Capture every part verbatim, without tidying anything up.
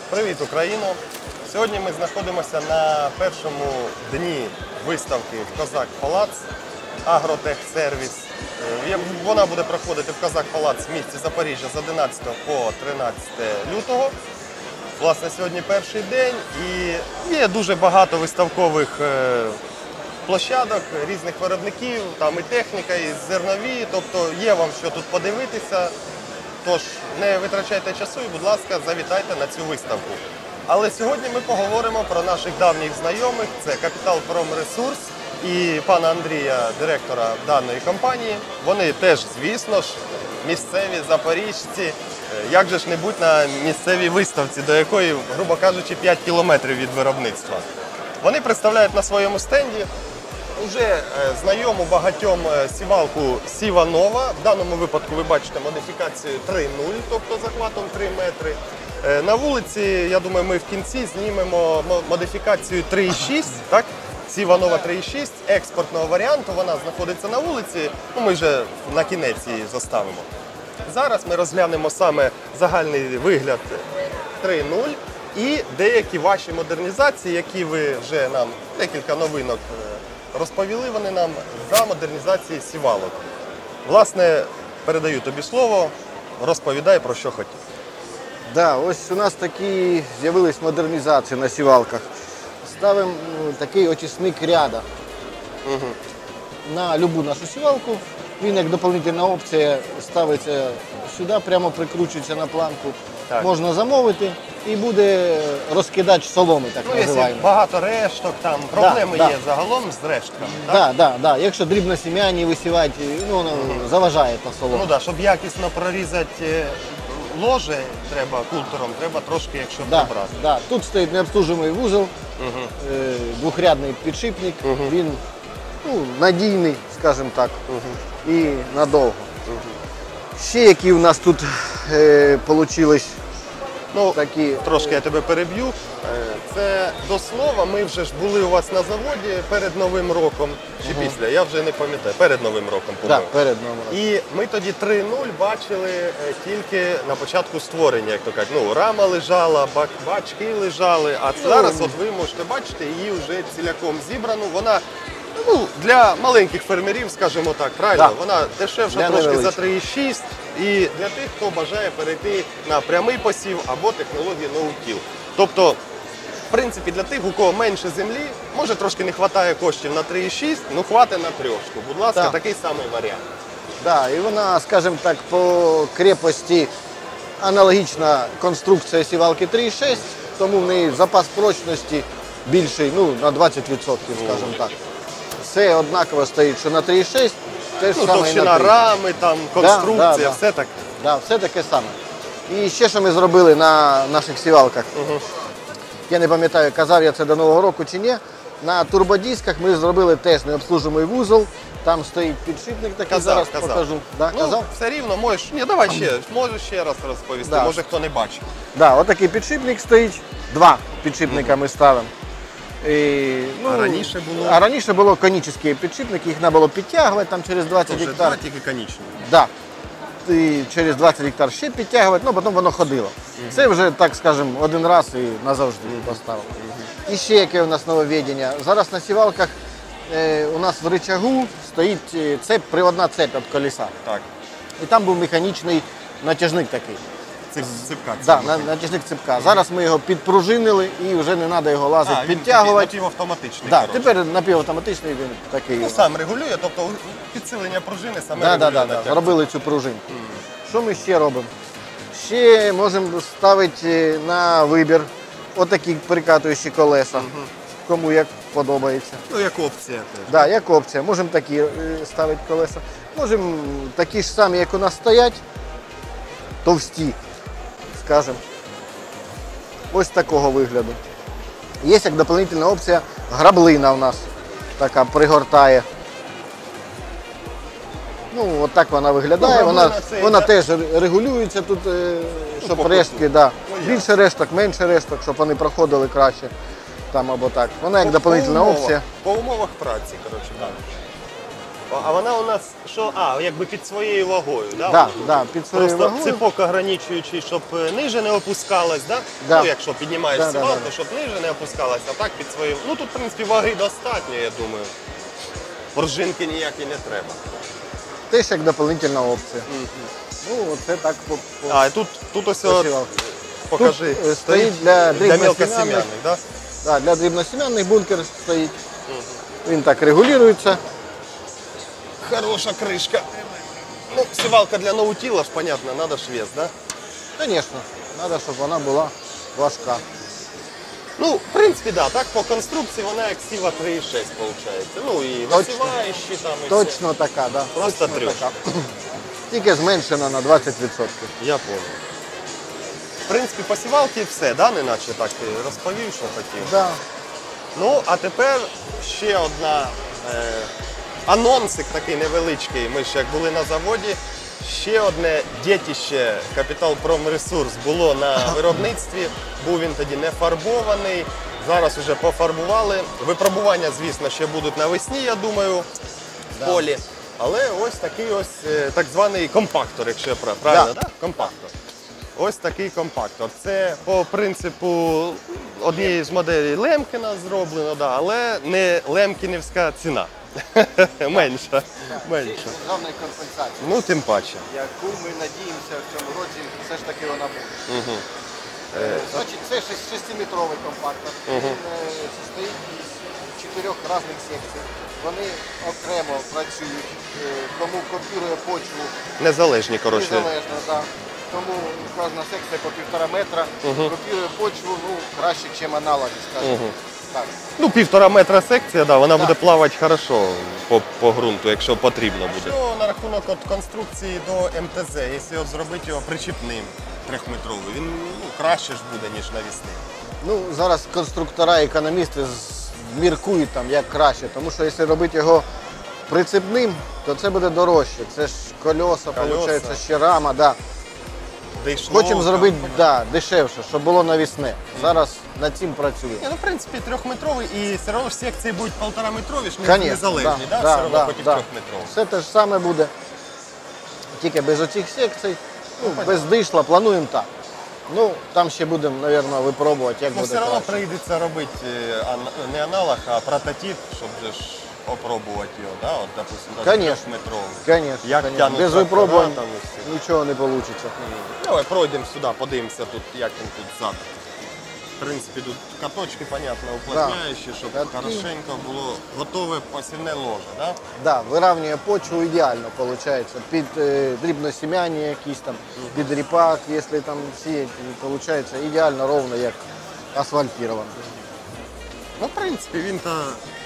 Привіт, Україно! Сьогодні ми знаходимося на першому дні виставки в Козак Палац Агротехсервіс. Вона буде проходити в Козак Палац в місті Запоріжжя з одинадцятого по тринадцяте лютого. Власне, сьогодні перший день і є дуже багато виставкових площадок різних виробників, там і техніка, і зернові, тобто є вам що тут подивитися. Тож не витрачайте часу і, будь ласка, завітайте на цю виставку. Але сьогодні ми поговоримо про наших давніх знайомих. Це Капітал Промресурс і пана Андрія, директора даної компанії. Вони теж, звісно ж, місцеві запоріжці. Як же ж не будь на місцевій виставці, до якої, грубо кажучи, п'ять кілометрів від виробництва. Вони представляють на своєму стенді уже знайому багатьом сівалку Сіва Нова. В даному випадку ви бачите модифікацію три нуль, тобто захватом три метри. На вулиці, я думаю, ми в кінці знімемо модифікацію три шість, так? Сіва Нова три шість, експортного варіанту, вона знаходиться на вулиці, ну, ми вже на кінець її заставимо. Зараз ми розглянемо саме загальний вигляд три нуль і деякі ваші модернізації, які ви вже нам, декілька новинок розповіли вони нам за модернізації сівалок. Власне, передаю тобі слово, розповідай, про що хотів. Да, ось у нас такі з'явились модернізації на сівалках. Ставимо такий очисник ряда угу. на любу нашу сівалку. Він як доповнительна опція ставиться сюди, прямо прикручується на планку. Так. Можна замовити і буде розкидач соломи, так ну, називаємо. Багато решток, там проблеми да, є да. загалом з рештками. Так, да, да, да. Якщо дрібносім'яні висівати, ну, воно угу. заважає та солома. Ну, да, щоб якісно прорізати ложе, треба культером, треба трошки, якщо да, прибрати. Да. Тут стоїть необслужений вузол, угу. двохрядний підшипник, угу. він ну, надійний, скажімо так, угу. і надовго. Угу. Ще які у нас тут е, получились ну, такі... Трошки я тебе переб'ю. Це до слова, ми вже ж були у вас на заводі перед Новим роком, чи угу. після, я вже не пам'ятаю, перед Новим роком. Так, да, перед Новим роком. І ми тоді три нуль бачили тільки на початку створення, як то кажуть. Ну, рама лежала, бак, бачки лежали, а ну, зараз от ви можете бачити її вже ціляком зібрану. Вона ну, для маленьких фермерів, скажімо так, правильно? Да. Вона дешевша для трошки невеличка. За три шість. І для тих, хто бажає перейти на прямий посів або технологію ноу-тіл. Тобто, в принципі, для тих, у кого менше землі, може трошки не вистачає коштів на три шість, ну хватить на трьошку. Будь ласка, так. такий самий варіант. Так, да, і вона, скажімо так, по крепості аналогічна конструкція сівалки три шість, тому в неї запас прочності більший, ну, на двадцять відсотків, скажімо так. Все однаково стоїть, що на три шість, те ж ну, саме і на три. рами, там, конструкція, да, да, все таке. Да, все таке саме. І ще, що ми зробили на наших сівалках, угу. я не пам'ятаю, казав я це до Нового року чи ні, на турбодисках ми зробили теж необслужений вузол, там стоїть підшипник такий, казав, зараз казав. покажу. Да, ну, казав? все рівно, можеш, ні, давай ще, можеш ще раз розповісти, да. може хто не бачив. Да, отакий підшипник стоїть, два підшипника угу. ми ставимо. І, ну, а раніше було? А раніше було конічні підшипники, їх треба було підтягувати там через двадцять Тож, гектар. два тільки конічні. Да. І через двадцять гектар ще підтягувати, ну потім воно ходило. Угу. Це вже, так скажемо, один раз і назавжди угу. поставили. Угу. І ще яке у нас нововведення. Зараз на сівалках е, у нас в ричагу стоїть цеп, приводна цепь від колеса. Так. І там був механічний натяжник такий. Ципка. Да, натяжник ципка. Зараз ми його підпружинили і вже не треба його лазити, а, підтягувати. Він напівавтоматичний. Да, тепер напівавтоматичний він такий. Ну, сам регулює, тобто підсилення пружини саме да, регулює. Так, да, да, зробили цю пружинку. Mm. Що ми ще робимо? Ще можемо ставити на вибір отакі перекатуючі колеса, mm-hmm. кому як подобається. Ну, як опція. Так, да, як опція. Можемо такі ставити колеса. Можемо такі ж самі, як у нас стоять, товсті. Скажем, ось такого вигляду. Є як доповнительна опція граблина у нас така пригортає. Ну, от так вона виглядає. Ну, вона вона теж регулюється тут, щоб ну, рештки, да. ну, більше решток, менше решток, щоб вони проходили краще. Там або так. Вона як по, доповнительна по опція. По умовах праці, коротше, так. А вона у нас що? А, якби під своєю вагою, да? Да, да, під своєю Просто вагою. ципок ограничуючий, щоб е, ниже не опускалась, да? Да. Ну, якщо піднімаєш Да, да, сівалку, да. щоб ниже не опускалась, а так під своєю. Ну тут, в принципі, ваги достатньо, я думаю. Пружинки ніякі не треба. Теж як дополнительна опція. Ну, оце так по, по А, і тут, тут ось по от, сівалці. покажи, Тут, е, стоїть для дрібносім'яних. мелкосім'яних, да? Да, для дрібносім'яних бункер стоїть. Він так регулюється. Хороша кришка. Ну, сівалка для ноутіла ж, понятно, надо ж вес, да? Звісно, треба, щоб вона була важка. Ну, в принципі, да, так по конструкції вона як сіва три і шість виходить. Ну і Точно. висіваючі там і все. Точно така, да. Просто Точно трьох. така. Тільки зменшена на двадцять відсотків. Я понял. В принципі, по сівалці все, да, неначе так ти розповів, що хотів. Да. Ну, а тепер ще одна е, анонсик такий невеличкий. Ми ще як були на заводі. Ще одне дєтище Капіталпромресурс було на виробництві. Був він тоді не фарбований. Зараз вже пофарбували. Випробування, звісно, ще будуть навесні, я думаю, в полі. Але ось такий ось е, так званий компактор, якщо я прав- правильно, Да. да? Компактор. Ось такий компактор. Це по принципу однієї з моделей Лемкіна зроблено, да, але не лемкінівська ціна. Менша. Менша. Державної компенсації, Ну, тим паче. яку ми надіємося в цьому році, все ж таки вона буде. Угу. Е, Значить, це шесть- шестиметровий компактор. Він е, состоїть із чотирьох різних секцій. Вони окремо працюють, е, кому копірує почву Незалежні, коротше. незалежно. Да. Тому кожна секція по півтора метра копірує почву ну, краще, ніж аналоги, скажімо. Так. Ну, півтора метра секція, да, вона буде плавати хорошо по, по ґрунту, якщо потрібно буде. Що на рахунок от конструкції до ем те зет, якщо от зробити його причіпним трьохметровий, він ну, краще ж буде, ніж навісний. Ну, зараз конструктора і економісти з- міркують там, як краще, тому що якщо робити його прицепним, то це буде дорожче. Це ж кольоса, Колеса. виходить, ще рама. Да. Дейшло, Хочемо там. зробити да, дешевше, щоб було навісне. Зараз над цим працюємо. Ні, ну, в принципі, трьохметровий і все одно ж секції будуть полтораметрові, ж не- Конечно, незалежні, да, да, все одно да, хоч і да. трьохметровий. Все те ж саме буде, тільки без оцих секцій, ну, без дишла, плануємо так. Ну, там ще будемо, мабуть, випробувати, як Ну, буде все одно краще. прийдеться робити е, ан- не аналог, а прототип, щоб же ж опробувати його, да? От, допустим, навіть Конечно. трьохметровий. Конечно, Як конечно. тянуть Без трактора випробувань там і все. нічого не вийде. Давай пройдемо сюди, подивимося тут, як він тут ззаду. В принципі, тут каточки, понятно, уплотняючі, щоб Катки. хорошенько було готове посівне ложе, да? Да, вирівнює почву ідеально, виходить. Під е, дрібносім'яні якісь там, під ріпак, якщо там сіять, виходить ідеально ровно, як асфальтировано. Ну, в принципі, він та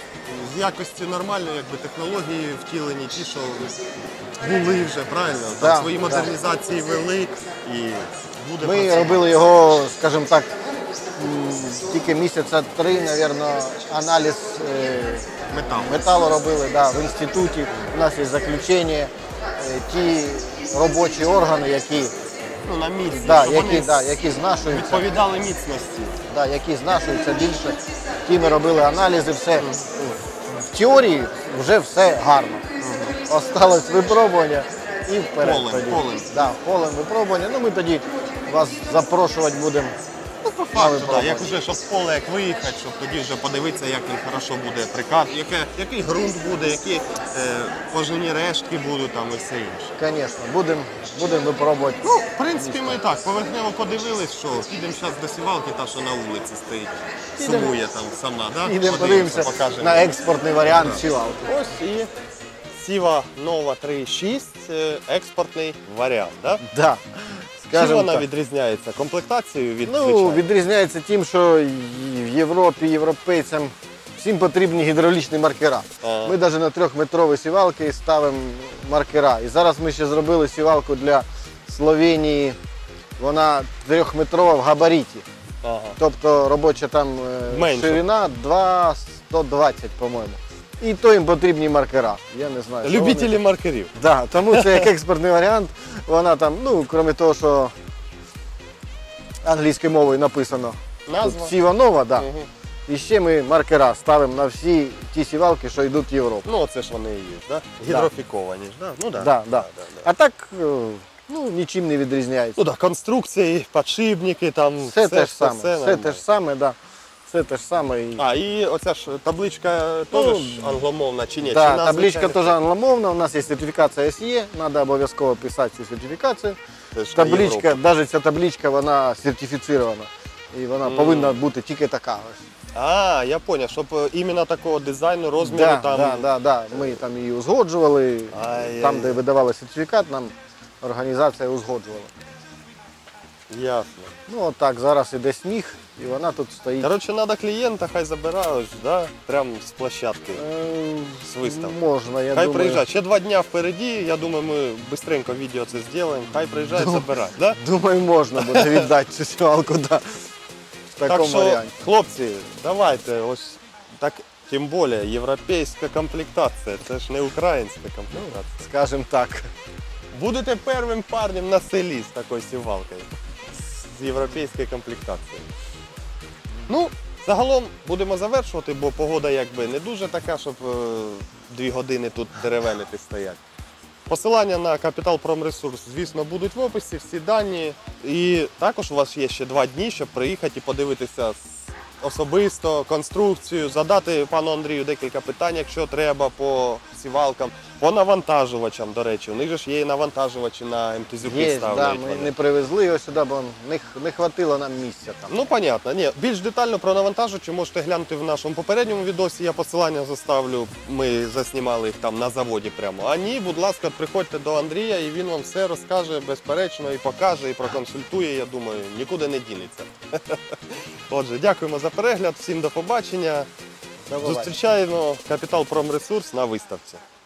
з якості нормальної, якби технології втілені, ті, що були вже, правильно? Там Да, свої да. модернізації вели і буде Ми працювати. робили його, скажімо так, м, тільки місяця три, мабуть, аналіз е, метал. металу робили да, в інституті. У нас є заключення, е, ті робочі органи, які, Ну, на міцність, да, щоб які, вони да, які знашуються. відповідали міцності. Да, які знашуються більше. Ті ми робили аналізи, все. В теорії вже все гарно. Осталось випробування і вперед. Полем, тоді. полем. Да, полем випробування. Ну ми тоді вас запрошувати будемо. Ну, по факту, так, як вже, щоб з поля як виїхати, щоб тоді вже подивитися, як він хорошо буде прикат, яке, який ґрунт буде, які е, поживні рештки будуть там і все інше. Звісно, будемо будем випробувати. Ну, в принципі, ми так поверхнево подивились, що підемо зараз до сівалки, та що на вулиці стоїть, Підемо. сумує там сама, да? Ідемо подивимося покажемо. на експортний варіант сівалки. Ось і Сіва Нова три шість, е, експортний варіант, да? Да. Чим Скажемо вона так. відрізняється? Комплектацією від Ну, звичайної? відрізняється тим, що і в Європі, європейцям всім потрібні гідравлічні маркера. Ага. Ми навіть на трьохметрові сівалки ставимо маркера. І зараз ми ще зробили сівалку для Словенії. Вона трьохметрова в габаріті. Ага. Тобто робоча там е, Менше. ширина два сто двадцять, по-моєму. І то їм потрібні маркера. Я не знаю. що Любителі вони- маркерів. Да, тому це як експортний варіант. Вона там, ну, крім того, що англійською мовою написано Назва. тут Сіва Нова, да. Мгм. І ще ми маркера ставимо на всі ті сівалки, що йдуть в Європу. Ну, оце ж вони і є, да? Гідрофіковані ж, да? Ну, да. Да, да. Да, да. А так е, ну, нічим не відрізняється. Ну, да, конструкції, підшипники, там Все все, те ж все, саме, все все те нормально. ж саме, да. Все те ж саме. І... А, і оця ж табличка Ну, теж ж англомовна чи ні? Да, Чи на табличка звичайних- теж англомовна, у нас є сертифікація ес є, треба обов'язково писати цю сертифікацію. Це ж на Табличка, Європу. навіть ця табличка, вона сертифіцирована. І вона Мгм. повинна бути тільки така ось. А, я зрозумів, щоб е, іменно такого дизайну, розміру Да, там. да, да, да. Ми там її узгоджували, Ай-яй-яй. там, де видавали сертифікат, нам організація узгоджувала. Ясно. Ну от так, зараз іде сніг, і вона тут стоїть. Коротше, треба клієнта, хай забирають, да? Прямо з площадки. Е, з виставки. Можна, я Хай думаю. приїжджає. Ще два дня впереді, я думаю, ми швидко відео це зробимо. Хай приїжджає, забирає. Да? Думаю, можна буде віддати цю сівалку, да. В такому Так що, варіанті. хлопці, давайте, ось так, тим більше, європейська комплектація, це ж не українська комплектація. Скажем так. Будете першим парнем на селі з такою сівалкою, з європейською комплектацією. Ну, загалом будемо завершувати, бо погода якби не дуже така, щоб е, дві години тут деревенити стоять. Посилання на Капітал Промресурс, звісно, будуть в описі, всі дані. І також у вас є ще два дні, щоб приїхати і подивитися особисто конструкцію, задати пану Андрію декілька питань, якщо треба, по сівалкам, по навантажувачам, до речі. У них же ж є і навантажувачі на МТЗюки Є, ставлять. да, ми вони. не привезли його сюди, бо не, х- не хватило нам місця там. Ну, понятно. Ні, більш детально про навантажувачі можете глянути в нашому попередньому відосі. Я посилання заставлю. Ми заснімали їх там на заводі прямо. А ні, будь ласка, приходьте до Андрія, і він вам все розкаже безперечно, і покаже, і проконсультує. Я думаю, нікуди не дінеться. Отже, дякуємо за перегляд. Всім до побачення. До побачення. Зустрічаємо Капітал Промресурс на виставці.